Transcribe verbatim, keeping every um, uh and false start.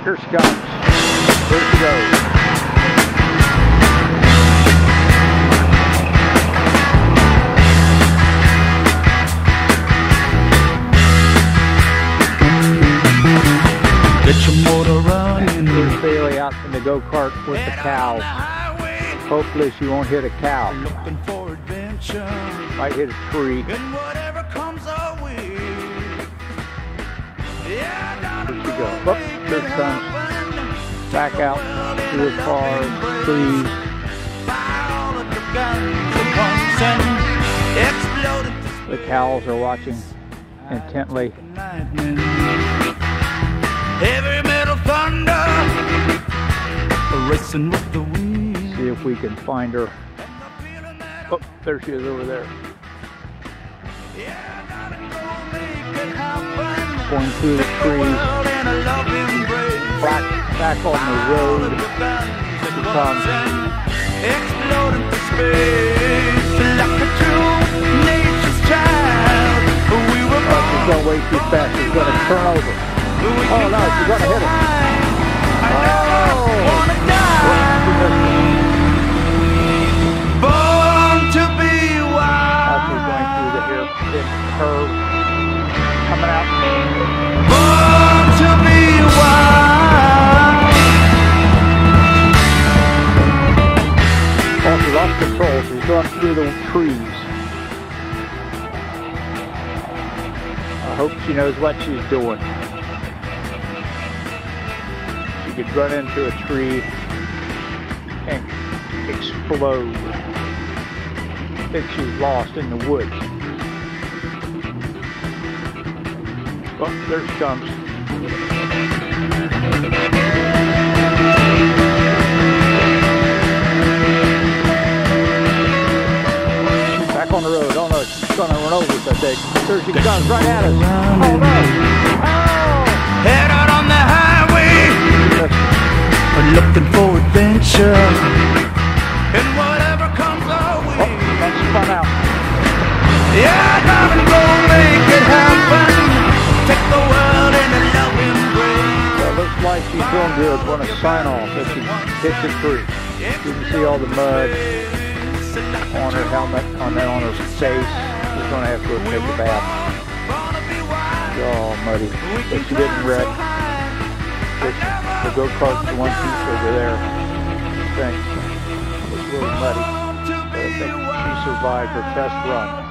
Here she comes. Here she goes. Get your motor running. Here's Bailey out in the go-kart with the cow. Hopefully she won't hit a cow. Looking for adventure. Might hit a tree. And whatever comes our way. Yeah, Here she goes. Oh, here she comes. Back out to the cars, trees. The cows are watching intently. Heavy metal thunder, racing with the wind. See if we can find her. Oh, there she is over there. Going through the trees. Back, back on the road. She comes. Exploding through space like a true nature's child. We were Oh, she's going way too fast. She's going to turn over. Oh no, she's going to hit him. Oh! Born to be wild. Oh, she's going through the hairpin curve. Coming out. Born to be wild. Oh, she lost control. She's going through the trees. I hope she knows what she's doing. She could run into a tree and explode. I think she's lost in the woods. Oh, there she comes. Back on the road. Oh no, she's gonna run over us, I think. There she comes, right at us. Oh no! Oh! Head out on the highway, looking for adventure, and whatever comes our way. Oh, that's spun out. Yeah, darling, go make it happen. Take the world in a loving embrace. Well, it looks like she's doing good. Want to sign off if she hits a tree. You can see all the mud on her helmet, on there, on her face. She's gonna have to go take a bath. It's all muddy, but she didn't wreck. The go-kart's the one piece over there. I think it's a little muddy, but I think she survived her test run.